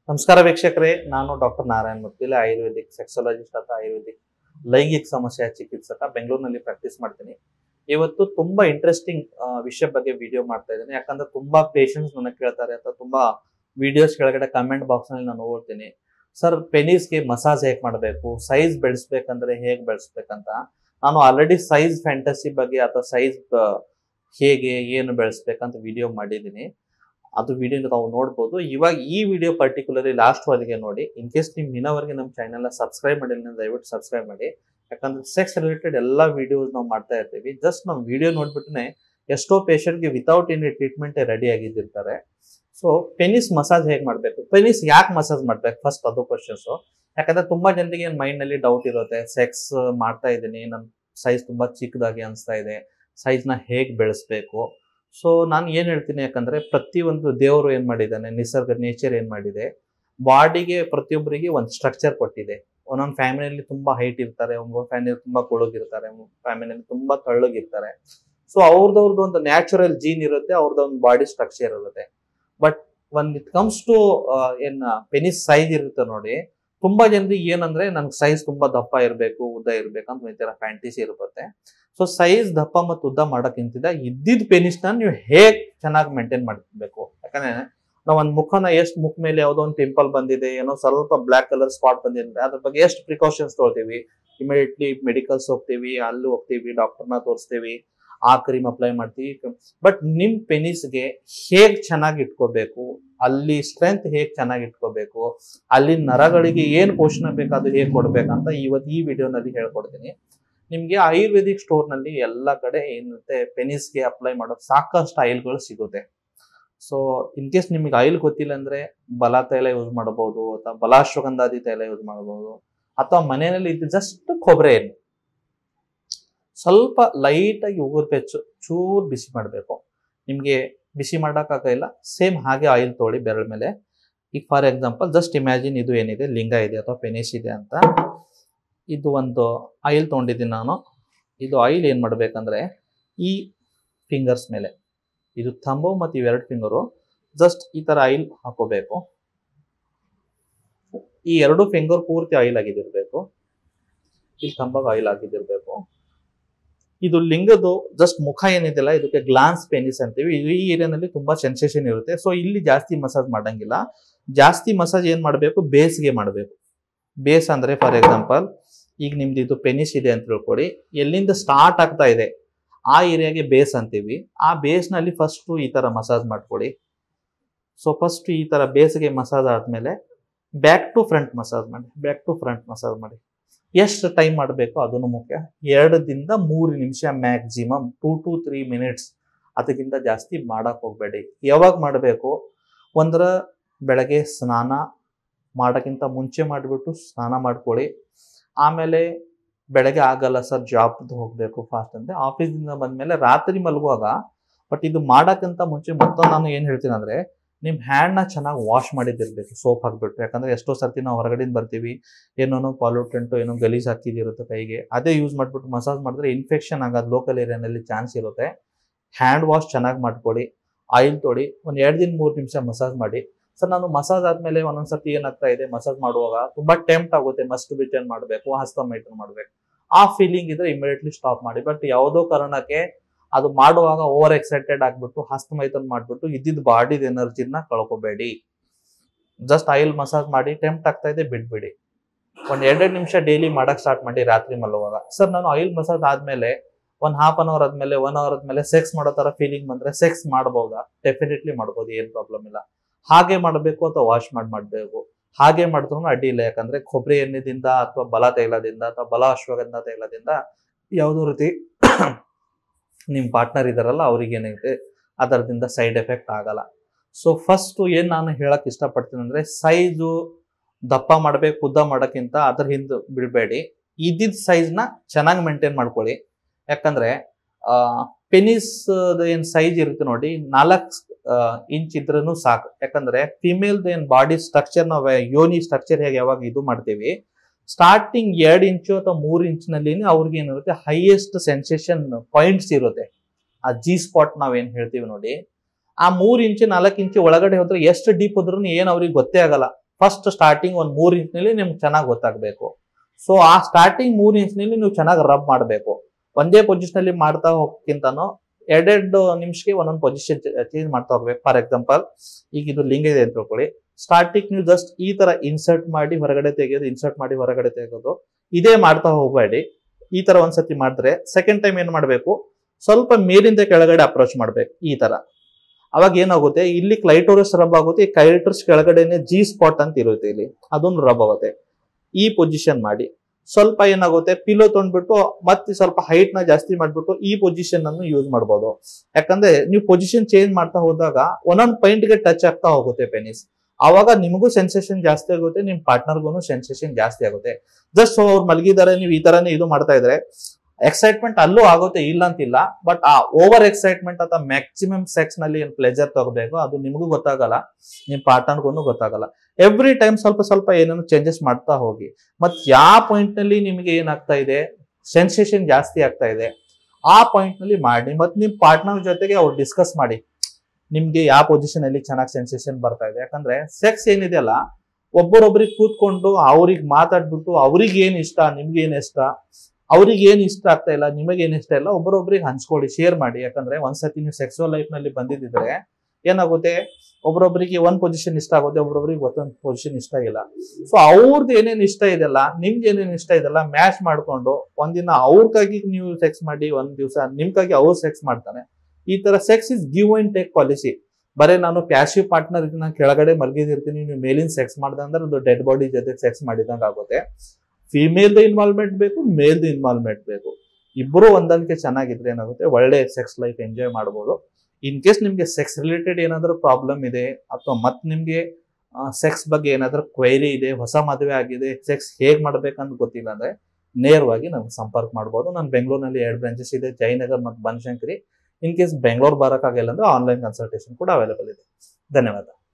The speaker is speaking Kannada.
ನಮಸ್ಕಾರ ವೀಕ್ಷಕರೇ, ನಾನು ಡಾಕ್ಟರ್ ನಾರಾಯಣ್ ಮುತ್ತಿಲೆ, ಆಯುರ್ವೇದಿಕ್ ಸೆಕ್ಸಾಲಜಿಸ್ಟ್ ಅಥವಾ ಆಯುರ್ವೇದಿಕ್ ಲೈಂಗಿಕ ಸಮಸ್ಯೆಯ ಚಿಕಿತ್ಸಕ ಬೆಂಗಳೂರಿನಲ್ಲಿ ಪ್ರಾಕ್ಟೀಸ್ ಮಾಡ್ತೀನಿ. ಇವತ್ತು ತುಂಬಾ ಇಂಟ್ರೆಸ್ಟಿಂಗ್ ವಿಷಯ ಬಗ್ಗೆ ವಿಡಿಯೋ ಮಾಡ್ತಾ ಇದ್ದೀನಿ. ಯಾಕಂದ್ರೆ ತುಂಬಾ ಪೇಷಂಟ್ಸ್ ನನಗೆ ಕೇಳ್ತಾರೆ ಅಥವಾ ತುಂಬಾ ವಿಡಿಯೋಸ್ ಕೆಳಗಡೆ ಕಮೆಂಟ್ ಬಾಕ್ಸ್ ನಲ್ಲಿ ನಾನು ಓದ್ತೀನಿ, ಸರ್ ಪೆನಿಸ್ಗೆ ಮಸಾಜ್ ಹೇಗೆ ಮಾಡಬೇಕು, ಸೈಜ್ ಬೆಳೆಸ್ಬೇಕಂದ್ರೆ ಹೇಗೆ ಬೆಳೆಸ್ಬೇಕಂತ. ನಾನು ಆಲ್ರೆಡಿ ಸೈಜ್ ಫ್ಯಾಂಟಸಿ ಬಗ್ಗೆ ಅಥವಾ ಸೈಜ್ ಹೇಗೆ ಏನು ಬೆಳೆಸ್ಬೇಕಂತ ವಿಡಿಯೋ ಮಾಡಿದ್ದೀನಿ. ಅದು ವಿಡಿಯೋ ತಾವು ನೋಡ್ಬೋದು. ಇವಾಗ ಈ ವಿಡಿಯೋ ಪರ್ಟಿಕ್ಯುಲರ್ಲಿ ಲಾಸ್ಟ್ ವರೆಗೆ ನೋಡಿ. ಇನ್ ಕೇಸ್ ನೀವು ಇನ್ನವರೆಗೆ ನಮ್ಮ ಚಾನೆಲ್ನ ಸಬ್ಸ್ಕ್ರೈಬ್ ಮಾಡಿಲ್ಲ ದಯವಿಟ್ಟು ಸಬ್ಸ್ಕ್ರೈಬ್ ಮಾಡಿ. ಯಾಕಂದ್ರೆ ಸೆಕ್ಸ್ ರಿಲೇಟೆಡ್ ಎಲ್ಲ ವಿಡಿಯೋಸ್ ನಾವು ಮಾಡ್ತಾ ಇರ್ತೀವಿ. ಜಸ್ಟ್ ನಾವು ವಿಡಿಯೋ ನೋಡ್ಬಿಟ್ಟನೆ ಎಷ್ಟೋ ಪೇಷಂಟ್ಗೆ ವಿತೌಟ್ ಎನಿ ಟ್ರೀಟ್ಮೆಂಟ್ ರೆಡಿ ಆಗಿದ್ದಿರ್ತಾರೆ. ಸೊ ಪೆನಿಸ್ ಮಸಾಜ್ ಹೇಗೆ ಮಾಡಬೇಕು, ಪೆನಿಸ್ ಯಾಕೆ ಮಸಾಜ್ ಮಾಡ್ಬೇಕು, ಫಸ್ಟ್ ಅದು ಕ್ವಶನ್ಸು. ಯಾಕಂದ್ರೆ ತುಂಬಾ ಜನರಿಗೆ ಏನು ಮೈಂಡ್ ನಲ್ಲಿ ಡೌಟ್ ಇರುತ್ತೆ, ಸೆಕ್ಸ್ ಮಾಡ್ತಾ ಇದ್ದೀನಿ, ನನ್ನ ಸೈಜ್ ತುಂಬಾ ಚಿಕ್ಕದಾಗಿ ಅನಿಸ್ತಾ ಇದೆ, ಸೈಜ್ನ ಹೇಗೆ ಬೆಳೆಸ್ಬೇಕು. ಸೊ ನಾನು ಏನು ಹೇಳ್ತೀನಿ, ಯಾಕಂದ್ರೆ ಪ್ರತಿಯೊಂದು ದೇವರು ಏನು ಮಾಡಿದ್ದಾನೆ, ನಿಸರ್ಗ ನೇಚರ್ ಏನು ಮಾಡಿದೆ, ಬಾಡಿಗೆ ಪ್ರತಿಯೊಬ್ಬರಿಗೆ ಒಂದು ಸ್ಟ್ರಕ್ಚರ್ ಕೊಟ್ಟಿದೆ. ಒಂದೊಂದು ಫ್ಯಾಮಿಲಿಯಲ್ಲಿ ತುಂಬಾ ಹೈಟ್ ಇರ್ತಾರೆ, ಒಂದೊಂದು ಫ್ಯಾಮಿಲಿ ತುಂಬಾ ಕೊಳಗಿರ್ತಾರೆ, ಫ್ಯಾಮಿಲಿಯಲ್ಲಿ ತುಂಬಾ ತಳ್ಳಗಿರ್ತಾರೆ. ಸೊ ಅವ್ರದವ್ರದ್ದು ಒಂದು ನ್ಯಾಚುರಲ್ ಜೀನ್ ಇರುತ್ತೆ, ಅವ್ರದ್ದೊಂದು ಬಾಡಿ ಸ್ಟ್ರಕ್ಚರ್ ಇರುತ್ತೆ. But when it comes to ಏನ್ ಪೆನಿಸ್ ಸೈಜ್ ಇರುತ್ತೆ ನೋಡಿ, ತುಂಬಾ ಜನರಿಗೆ ಏನಂದ್ರೆ ನನ್ಗೆ ಸೈಜ್ ತುಂಬಾ ದಪ್ಪ ಇರಬೇಕು, ಉದ್ದ ಇರ್ಬೇಕಂತ ಈ ತರ ಫ್ಯಾಂಟಿಸಿ ಇರುತ್ತೆ. ಸೊ ಸೈಜ್ ದಪ್ಪ ಮತ್ತು ಉದ್ದ ಮಾಡೋಕ್ಕಿಂತ ಇದ್ದಿದ್ದ ಪೆನಿಸ್ನ ನೀವು ಹೇಗೆ ಚೆನ್ನಾಗಿ ಮೇಂಟೈನ್ ಮಾಡ್ಬೇಕು. ಯಾಕಂದ್ರೆ ನಾವು ಒಂದು ಮುಖನ ಎಷ್ಟು ಮುಖ ಮೇಲೆ ಯಾವುದೋ ಒಂದು ಪಿಂಪಲ್ ಬಂದಿದೆ, ಏನೋ ಸ್ವಲ್ಪ ಬ್ಲಾಕ್ ಕಲರ್ ಸ್ಪಾಟ್ ಬಂದಿದೆ, ಅದ್ರ ಬಗ್ಗೆ ಎಷ್ಟು ಪ್ರಿಕಾಷನ್ಸ್ ತೊಗೊಳ್ತೀವಿ. ಇಮಿಡಿಯೇಟ್ಲಿ ಮೆಡಿಕಲ್ಸ್ ಹೋಗ್ತೀವಿ, ಅಲ್ಲಿ ಹೋಗ್ತೀವಿ, ಡಾಕ್ಟರ್ನ ತೋರಿಸ್ತೀವಿ, ಆ ಕ್ರೀಮ್ ಅಪ್ಲೈ ಮಾಡ್ತೀವಿ. ಬಟ್ ನಿಮ್ ಪೆನಿಸ್ಗೆ ಹೇಗ್ ಚೆನ್ನಾಗಿ ಇಟ್ಕೋಬೇಕು, ಅಲ್ಲಿ ಸ್ಟ್ರೆಂತ್ ಹೇಗ್ ಚೆನ್ನಾಗಿ ಇಟ್ಕೋಬೇಕು, ಅಲ್ಲಿ ನರಗಳಿಗೆ ಏನ್ ಪೋಷಣೆ ಬೇಕಾದ್ರೂ ಹೇಗ್ ಕೊಡ್ಬೇಕಂತ ಇವತ್ತು ಈ ವಿಡಿಯೋನಲ್ಲಿ ಹೇಳ್ಕೊಡ್ತೀನಿ. ನಿಮ್ಗೆ ಆಯುರ್ವೇದಿಕ್ ಸ್ಟೋರ್ ನಲ್ಲಿ ಎಲ್ಲ ಕಡೆ ಏನಿರುತ್ತೆ ಪೆನಿಸ್ಗೆ ಅಪ್ಲೈ ಮಾಡೋ ಸಾಕಷ್ಟು ಆಯಿಲ್ಗಳು ಸಿಗುತ್ತೆ. ಸೊ ಇನ್ ಕೇಸ್ ನಿಮ್ಗೆ ಆಯಿಲ್ ಗೊತ್ತಿಲ್ಲ ಅಂದ್ರೆ ಬಲ ತೈಲ ಯೂಸ್ ಮಾಡಬಹುದು, ಅಥವಾ ಬಲಾಶ್ವಗಂಧಾದಿ ತೈಲ ಯೂಸ್ ಮಾಡಬಹುದು, ಅಥವಾ ಮನೆಯಲ್ಲಿ ಇದು ಜಸ್ಟ್ ಕೊಬ್ಬರಿ ಎಣ್ಣೆ ಸ್ವಲ್ಪ ಲೈಟ್ ಆಗಿ ಉಗುರು ಬೆಚ್ಚು ಚೂರ್ ಬಿಸಿ ಮಾಡಬೇಕು. ನಿಮ್ಗೆ ಬಿಸಿ ಮಾಡೋಕ್ಕಾಗಲ್ಲ, ಸೇಮ್ ಹಾಗೆ ಆಯಿಲ್ ತೊಗೊಳ್ಳಿ ಬೆರಳ ಮೇಲೆ. ಈಗ ಫಾರ್ ಎಕ್ಸಾಂಪಲ್ ಜಸ್ಟ್ ಇಮ್ಯಾಜಿನ್ ಇದು ಏನಿದೆ ಲಿಂಗ ಇದೆ ಅಥವಾ ಪೆನಿಸ್ ಇದೆ ಅಂತ. ಇದು ಒಂದು ಆಯಿಲ್ ತೊಗೊಂಡಿದ್ದೀನಿ ನಾನು. ಇದು ಆಯಿಲ್ ಏನು ಮಾಡಬೇಕಂದ್ರೆ ಈ ಫಿಂಗರ್ಸ್ ಮೇಲೆ, ಇದು ಥಂಬು ಮತ್ತು ಇವೆರಡು ಫಿಂಗರು ಜಸ್ಟ್ ಈ ಥರ ಆಯಿಲ್ ಹಾಕೋಬೇಕು. ಈ ಎರಡು ಫಿಂಗರ್ ಪೂರ್ತಿ ಆಯಿಲ್ ಆಗಿದ್ದಿರಬೇಕು, ಇಲ್ಲಿ ಥಂಬಾಗ ಆಯಿಲ್ ಆಗಿದ್ದಿರಬೇಕು. ಇದು ಲಿಂಗದ್ದು ಜಸ್ಟ್ ಮುಖ ಏನಿದೆಯಲ್ಲ, ಇದಕ್ಕೆ ಗ್ಲಾನ್ಸ್ ಪೆನಿಸ್ ಅಂತೀವಿ. ಈ ಏರಿಯಾನಲ್ಲಿ ತುಂಬಾ ಸೆನ್ಸೇಷನ್ ಇರುತ್ತೆ. ಸೊ ಇಲ್ಲಿ ಜಾಸ್ತಿ ಮಸಾಜ್ ಮಾಡಂಗಿಲ್ಲ. ಜಾಸ್ತಿ ಮಸಾಜ್ ಏನ್ ಮಾಡಬೇಕು, ಬೇಸ್ಗೆ ಮಾಡಬೇಕು. ಬೇಸ್ ಅಂದ್ರೆ ಫಾರ್ ಎಕ್ಸಾಂಪಲ್ ಈಗ ನಿಮ್ದು ಇದು ಪೆನಿಸ್ ಇದೆ ಅಂತ ತಿಳ್ಕೊಡಿ, ಎಲ್ಲಿಂದ ಸ್ಟಾರ್ಟ್ ಆಗ್ತಾ ಇದೆ ಆ ಏರಿಯಾಗೆ ಬೇಸ್ ಅಂತೀವಿ. ಆ ಬೇಸ್ ನಲ್ಲಿ ಫಸ್ಟ್ ಈ ತರ ಮಸಾಜ್ ಮಾಡ್ಕೊಡಿ. ಸೊ ಫಸ್ಟ್ ಈ ತರ ಬೇಸ್ಗೆ ಮಸಾಜ್ ಆದ್ಮೇಲೆ ಬ್ಯಾಕ್ ಟು ಫ್ರಂಟ್ ಮಸಾಜ್ ಮಾಡಿ, ಬ್ಯಾಕ್ ಟು ಫ್ರಂಟ್ ಮಸಾಜ್ ಮಾಡಿ. ಎಷ್ಟು ಟೈಮ್ ಮಾಡಬೇಕು ಅದನ್ನು ಮುಖ್ಯ. 2 ದಿಂದ 3 ನಿಮಿಷ ಮ್ಯಾಕ್ಸಿಮಮ್, 2 to 3 ಮಿನಿಟ್ಸ್. ಅದಕ್ಕಿಂತ ಜಾಸ್ತಿ ಮಾಡಕ್ ಹೋಗ್ಬೇಡಿ. ಯಾವಾಗ ಮಾಡಬೇಕು ಒಂದ್ರ ಬೆಳಗ್ಗೆ ಸ್ನಾನ ಮಾಡೋಕ್ಕಿಂತ ಮುಂಚೆ ಮಾಡಿಬಿಟ್ಟು ಸ್ನಾನ ಮಾಡ್ಕೊಳ್ಳಿ. ಆಮೇಲೆ ಬೆಳಗ್ಗೆ ಆಗಲ್ಲ ಸರ್ ಜಾಬ್ದು ಹೋಗ್ಬೇಕು ಫಾಸ್ಟ್ ಅಂದ್ರೆ ಆಫೀಸಿಂದ ಬಂದ್ಮೇಲೆ ರಾತ್ರಿ ಮಲಗುವಾಗ. ಬಟ್ ಇದು ಮಾಡೋಕ್ಕಿಂತ ಮುಂಚೆ ಮತ್ತೊಂದು ನಾನು ಏನ್ ಹೇಳ್ತೀನಿ ಅಂದ್ರೆ, ನಿಮ್ ಹ್ಯಾಂಡ್ನ ಚೆನ್ನಾಗಿ ವಾಶ್ ಮಾಡಿದಿರ್ಬೇಕು ಸೋಪ್ ಹಾಕ್ಬಿಟ್ಟು. ಯಾಕಂದ್ರೆ ಎಷ್ಟೋ ಸರ್ತಿ ನಾವು ಹೊರಗಡೆಯಿಂದ ಬರ್ತೀವಿ, ಏನೋ ಪಾಲ್ಯೂಟೆಂಟ್ ಏನೋ ಗಲೀಜ್ ಹಾಕಿದಿರುತ್ತೆ ಕೈಗೆ, ಅದೇ ಯೂಸ್ ಮಾಡ್ಬಿಟ್ಟು ಮಸಾಜ್ ಮಾಡಿದ್ರೆ ಇನ್ಫೆಕ್ಷನ್ ಆಗೋದು ಲೋಕಲ್ ಏರಿಯಾನಲ್ಲಿ ಚಾನ್ಸ್ ಇರುತ್ತೆ. ಹ್ಯಾಂಡ್ ವಾಶ್ ಚೆನ್ನಾಗಿ ಮಾಡ್ಕೊಳ್ಳಿ, ಆಯಿಲ್ ತೊಳಿ, ಒಂದು 2 ದಿಂದ 3 ನಿಮಿಷ ಮಸಾಜ್ ಮಾಡಿ. ಸರ್ ನಾನು ಮಸಾಜ್ ಆದ್ಮೇಲೆ ಒಂದೊಂದ್ಸತಿ ಏನಾಗ್ತಾ ಇದೆ, ಮಸಾಜ್ ಮಾಡುವಾಗ ತುಂಬಾ ಟೆಂಪ್ಟ್ ಆಗುತ್ತೆ, ಮಸ್ಟ್ ಬಿಟನ್ ಮಾಡಬೇಕು, ಹಸ್ತ ಮೈಟನ್ ಮಾಡ್ಬೇಕು, ಆ ಫೀಲಿಂಗ್ ಇದ್ರೆ ಇಮಿಡಿಯೇಟ್ಲಿ ಸ್ಟಾಪ್ ಮಾಡಿ. ಬಟ್ ಯಾವುದೋ ಕಾರಣಕ್ಕೆ ಅದು ಮಾಡುವಾಗ ಓವರ್ ಎಕ್ಸೈಟೆಡ್ ಆಗ್ಬಿಟ್ಟು ಹಸ್ತ ಮೈತನ್ ಮಾಡ್ಬಿಟ್ಟು ಇದ್ದಿದ್ದ ಬಾಡಿದ ಎನರ್ಜಿನ ಕಳ್ಕೊಬೇಡಿ. ಜಸ್ಟ್ ಆಯಿಲ್ ಮಸಾಜ್ ಮಾಡಿ, ಟೆಂಪ್ಟ್ ಆಗ್ತಾ ಇದೆ ಬಿಟ್ಬಿಡಿ. ಒಂದ್ 2 ನಿಮಿಷ ಡೈಲಿ ಮಾಡಕ್ ಸ್ಟಾರ್ಟ್ ಮಾಡಿ ರಾತ್ರಿ ಮಲಗುವಾಗ. ಸರ್ ನಾನು ಆಯಿಲ್ ಮಸಾಜ್ ಆದ್ಮೇಲೆ ಒಂದು ½ ಅವರ್ ಆದ್ಮೇಲೆ 1 ಅವರ್ ಆದ್ಮೇಲೆ ಸೆಕ್ಸ್ ಮಾಡೋ ತರ ಫೀಲಿಂಗ್ ಬಂದ್ರೆ ಸೆಕ್ಸ್ ಮಾಡಬಹುದಾ? ಡೆಫಿನೆಟ್ಲಿ ಮಾಡ್ಬೋದು, ಏನ್ ಪ್ರಾಬ್ಲಮ್ ಇಲ್ಲ. ಹಾಗೆ ಮಾಡಬೇಕು ಅಥವಾ ವಾಶ್ ಮಾಡಬೇಕು, ಹಾಗೆ ಮಾಡಿದ್ರು ಅಡ್ಡಿ ಇಲ್ಲ. ಯಾಕಂದ್ರೆ ಕೊಬ್ಬರಿ ಎಣ್ಣೆದಿಂದ ಅಥವಾ ಬಲ ತೈಲದಿಂದ ಅಥವಾ ಬಲ ಅಶ್ವಗಂಧ ತೈಲದಿಂದ ಯಾವುದೋ ರೀತಿ ನಿಮ್ ಪಾರ್ಟ್ನರ್ ಇದಾರಲ್ಲ ಅವ್ರಿಗೆ ಏನಿದೆ ಅದರದಿಂದ ಸೈಡ್ ಎಫೆಕ್ಟ್ ಆಗಲ್ಲ. ಸೊ ಫಸ್ಟ್ ಏನ್ ನಾನು ಹೇಳಕ್ ಇಷ್ಟಪಡ್ತೀನಿ ಅಂದ್ರೆ, ಸೈಜು ದಪ್ಪ ಮಾಡ್ಬೇಕು ಉದ್ದ ಮಾಡೋಕ್ಕಿಂತ ಅದ್ರ ಹಿಂದೆ ಬಿಡಬೇಡಿ. ಇದ್ದಿದ್ದ ಸೈಜ್ನ ಚೆನ್ನಾಗಿ ಮೇಂಟೈನ್ ಮಾಡ್ಕೊಳ್ಳಿ. ಯಾಕಂದ್ರೆ ಪೆನಿಸ್ ಏನ್ ಸೈಜ್ ಇರುತ್ತೆ ನೋಡಿ, 4 ಇಂಚ್ ಇದ್ರೂ ಸಾಕು. ಯಾಕಂದ್ರೆ ಫಿಮೇಲ್ದು ಏನ್ ಬಾಡಿ ಸ್ಟ್ರಕ್ಚರ್ ನಾವು ಯೋನಿ ಸ್ಟ್ರಕ್ಚರ್ ಹೇಗೆ ಯಾವಾಗ ಇದು ಮಾಡ್ತೀವಿ, ಸ್ಟಾರ್ಟಿಂಗ್ 2 ಇಂಚು ಅಥವಾ 3 ಇಂಚ್ನಲ್ಲಿ ಅವ್ರಿಗೆ ಏನಿರುತ್ತೆ ಹೈಯೆಸ್ಟ್ ಸೆನ್ಸೇಷನ್ ಪಾಯಿಂಟ್ಸ್ ಇರುತ್ತೆ. ಆ ಜಿ ಸ್ಪಾಟ್ ನಾವೇನ್ ಹೇಳ್ತೀವಿ ನೋಡಿ, ಆ 3 ಇಂಚು 4 ಇಂಚು ಒಳಗಡೆ ಹೋದ್ರೆ ಎಷ್ಟು ಡೀಪ್ ಹೋದ್ರೂ ಏನ್ ಅವ್ರಿಗೆ ಗೊತ್ತೇ ಆಗಲ್ಲ. ಫಸ್ಟ್ ಸ್ಟಾರ್ಟಿಂಗ್ ಒಂದು 3 ಇಂಚ್ನಲ್ಲಿ ನಿಮ್ಗೆ ಚೆನ್ನಾಗಿ ಗೊತ್ತಾಗಬೇಕು. ಸೊ ಆ ಸ್ಟಾರ್ಟಿಂಗ್ 3 ಇಂಚ್ನಲ್ಲಿ ನೀವು ಚೆನ್ನಾಗಿ ರಬ್ ಮಾಡಬೇಕು. ಒಂದೇ ಪೊಸಿಷನ್ ಅಲ್ಲಿ ಮಾಡ್ತಾ ಹೋಗಕ್ಕಿಂತನೂ ಎರಡೆರಡು ನಿಮಿಷಕ್ಕೆ ಒಂದೊಂದು ಪೊಸಿಷನ್ ಚೇಂಜ್ ಮಾಡ್ತಾ ಹೋಗ್ಬೇಕು. ಫಾರ್ ಎಕ್ಸಾಂಪಲ್, ಈಗ ಇದು ಲಿಂಗ ಇದೆ ಅಂತ ತಿಳ್ಕೊಳ್ಳಿ. ಸ್ಟಾರ್ಟಿಂಗ್ ನೀವು ಜಸ್ಟ್ ಈ ತರ ಇನ್ಸರ್ಟ್ ಮಾಡಿ ಹೊರಗಡೆ ತೆಗೆಯೋದು, ಇನ್ಸರ್ಟ್ ಮಾಡಿ ಹೊರಗಡೆ ತೆಗೆಯೋದು, ಇದೇ ಮಾಡ್ತಾ ಹೋಗಬೇಡಿ. ಈ ತರ ಒಂದ್ಸತಿ ಮಾಡಿದ್ರೆ ಸೆಕೆಂಡ್ ಟೈಮ್ ಏನ್ ಮಾಡ್ಬೇಕು, ಸ್ವಲ್ಪ ಮೇಲಿಂದ ಕೆಳಗಡೆ ಅಪ್ರೋಚ್ ಮಾಡ್ಬೇಕು ಈ ತರ. ಅವಾಗ ಏನಾಗುತ್ತೆ, ಇಲ್ಲಿ ಕ್ಲೈಟೋರಿಸ್ ರಬ್ ಆಗುತ್ತೆ. ಈ ಕ್ಲೈಟೋರಿಸ್ ಕೆಳಗಡೆನೆ ಜಿ ಸ್ಪಾಟ್ ಅಂತ ಇರುತ್ತೆ, ಇಲ್ಲಿ ಅದೊಂದು ರಬ್ ಆಗುತ್ತೆ. ಈ ಪೊಸಿಷನ್ ಮಾಡಿ ಸ್ವಲ್ಪ ಏನಾಗುತ್ತೆ, ಪಿಲೋ ತೊಗೊಂಡ್ಬಿಟ್ಟು ಮತ್ತೆ ಸ್ವಲ್ಪ ಹೈಟ್ ನ ಜಾಸ್ತಿ ಮಾಡ್ಬಿಟ್ಟು ಈ ಪೊಸಿಷನ್ ಅನ್ನು ಯೂಸ್ ಮಾಡಬಹುದು. ಯಾಕಂದ್ರೆ ನೀವು ಪೊಸಿಷನ್ ಚೇಂಜ್ ಮಾಡ್ತಾ ಹೋದಾಗ ಒಂದೊಂದು ಪಾಯಿಂಟ್ ಗೆ ಟಚ್ ಆಗ್ತಾ ಹೋಗುತ್ತೆ ಪೆನಿಸ್. ಆವಾಗ ನಿಮಗೂ ಸೆನ್ಸೇಷನ್ ಜಾಸ್ತಿ ಆಗುತ್ತೆ, ನಿಮ್ ಪಾರ್ಟ್ನರ್ಗೂ ಸೆನ್ಸೇಷನ್ ಜಾಸ್ತಿ ಆಗುತ್ತೆ. ಜಸ್ಟ್ ಅವ್ರು ಮಲಗಿದ್ದಾರೆ, ನೀವು ಈ ತರನೇ ಇದು ಮಾಡ್ತಾ ಇದ್ರೆ ಎಕ್ಸೈಟ್ಮೆಂಟ್ ಅಲ್ಲೂ ಆಗುತ್ತೆ, ಇಲ್ಲ ಅಂತಿಲ್ಲ. ಬಟ್ ಆ ಓವರ್ ಎಕ್ಸೈಟ್ಮೆಂಟ್ ಅಥವಾ ಮ್ಯಾಕ್ಸಿಮಮ್ ಸೆಕ್ಸ್ ನಲ್ಲಿ ಏನ್ ಪ್ಲೆಜರ್ ತಗೋಬೇಕು ಅದು ನಿಮಗೂ ಗೊತ್ತಾಗಲ್ಲ, ನಿಮ್ ಪಾರ್ಟ್ನರ್ಗೂ ಗೊತ್ತಾಗಲ್ಲ. ಎವ್ರಿ ಟೈಮ್ ಸ್ವಲ್ಪ ಸ್ವಲ್ಪ ಏನೇನು ಚೇಂಜಸ್ ಮಾಡ್ತಾ ಹೋಗಿ. ಮತ್ ಯಾವ ಪಾಯಿಂಟ್ ನಲ್ಲಿ ನಿಮಗೆ ಏನಾಗ್ತಾ ಇದೆ, ಸೆನ್ಸೇಷನ್ ಜಾಸ್ತಿ ಆಗ್ತಾ ಇದೆ, ಆ ಪಾಯಿಂಟ್ ನಲ್ಲಿ ಮಾಡಿ. ಮತ್ ನಿಮ್ ಪಾರ್ಟ್ನರ್ ಜೊತೆಗೆ ಅವ್ರು ಡಿಸ್ಕಸ್ ಮಾಡಿ, ನಿಮ್ಗೆ ಯಾವ ಪೊಸಿಷನ್ ಅಲ್ಲಿ ಚೆನ್ನಾಗಿ ಸೆನ್ಸೇಷನ್ ಬರ್ತಾ ಇದೆ. ಯಾಕಂದ್ರೆ ಸೆಕ್ಸ್ ಏನಿದೆಯಲ್ಲ, ಒಬ್ಬರೊಬ್ರಿಗೆ ಕೂತ್ಕೊಂಡು ಅವ್ರಿಗೆ ಮಾತಾಡ್ಬಿಟ್ಟು ಅವ್ರಿಗೆ ಏನ್ ಇಷ್ಟ, ನಿಮ್ಗೆ ಏನ್ ಇಷ್ಟ, ಅವ್ರಿಗೆ ಏನ್ ಇಷ್ಟ ಆಗ್ತಾ ಇಲ್ಲ, ನಿಮಗೆ ಏನ್ ಇಷ್ಟ ಇಲ್ಲ, ಒಬ್ಬರೊಬ್ರಿಗೆ ಹಂಚ್ಕೊಳ್ಳಿ, ಶೇರ್ ಮಾಡಿ. ಯಾಕಂದ್ರೆ ಒಂದ್ಸತಿ ನೀವು ಸೆಕ್ಸುವಲ್ ಲೈಫ್ ನಲ್ಲಿ ಬಂದಿದ್ರೆ ಏನಾಗುತ್ತೆ, ಒಬ್ಬರೊಬ್ರಿಗೆ ಒಂದ್ ಪೊಸಿಷನ್ ಇಷ್ಟ ಆಗುತ್ತೆ, ಒಬ್ಬರೊಬ್ರಿಗೆ ಮತ್ತೊಂದು ಪೊಸಿಷನ್ ಇಷ್ಟ ಇಲ್ಲ. ಸೊ ಅವ್ರದ್ದು ಏನೇನ್ ಇಷ್ಟ ಇದೆಲ್ಲ, ನಿಮ್ಗೆ ಏನೇನ್ ಇಷ್ಟ ಇದೆಲ್ಲ ಮ್ಯಾಚ್ ಮಾಡ್ಕೊಂಡು ಒಂದಿನ ಅವ್ರಿಗಾಗಿ ನೀವು ಸೆಕ್ಸ್ ಮಾಡಿ, ಒಂದ್ ದಿವಸ ನಿಮ್ಗಾಗಿ ಅವ್ರು ಸೆಕ್ಸ್ ಮಾಡ್ತಾನೆ. ಈ ತರ sex is give and take policy. ಬರೀ ನಾನು ಪ್ಯಾಸಿವ್ ಪಾರ್ಟ್ನರ್ ನಾನು ಕೆಳಗಡೆ ಮಲಗಿದಿರ್ತೀನಿ, ನೀವು ಮೇಲಿನ ಸೆಕ್ಸ್ ಮಾಡ್ದೆ ಅಂದ್ರೆ ಅದು ಡೆಡ್ ಬಾಡಿ ಜೊತೆ ಸೆಕ್ಸ್ ಮಾಡಿದಂಗ ಆಗುತ್ತೆ. ಫಿಮೇಲ್ದು ಇನ್ವಾಲ್ವ್ಮೆಂಟ್ ಬೇಕು, ಮೇಲ್ದು ಇನ್ವಾಲ್ವ್ಮೆಂಟ್ ಬೇಕು. ಇಬ್ಬರು ಹೊಂದಾಣಿಕೆ ಚೆನ್ನಾಗಿದ್ರೆ ಏನಾಗುತ್ತೆ, ಒಳ್ಳೆ ಸೆಕ್ಸ್ ಲೈಫ್ ಎಂಜಾಯ್ ಮಾಡಬಹುದು. ಇನ್ ಕೇಸ್ ನಿಮ್ಗೆ ಸೆಕ್ಸ್ ರಿಲೇಟೆಡ್ ಏನಾದ್ರೂ ಪ್ರಾಬ್ಲಮ್ ಇದೆ, ಅಥವಾ ಮತ್ ನಿಮ್ಗೆ ಸೆಕ್ಸ್ ಬಗ್ಗೆ ಏನಾದ್ರೂ ಕ್ವೈರಿ ಇದೆ, ಹೊಸ ಮದುವೆ ಆಗಿದೆ, ಸೆಕ್ಸ್ ಹೇಗ್ ಮಾಡ್ಬೇಕಂತ ಗೊತ್ತಿಲ್ಲ ಅಂದ್ರೆ ನೇರವಾಗಿ ನಮ್ಗೆ ಸಂಪರ್ಕ ಮಾಡಬಹುದು. ನಾನು ಬೆಂಗಳೂರಿನಲ್ಲಿ 2 ಬ್ರಾಂಚಸ್ ಇದೆ, ಜಯನಗರ್ ಮತ್ತು ಬನಶಂಕರಿ. ಇನ್ ಕೇಸ್ ಬೆಂಗಳೂರು ಬರೋಕ್ಕಾಗಿಲ್ಲ ಅಂದ್ರೆ ಆನ್ಲೈನ್ ಕನ್ಸಲ್ಟೇಷನ್ ಕೂಡ ಅವೈಲೇಬಲ್ ಇದೆ. ಧನ್ಯವಾದ.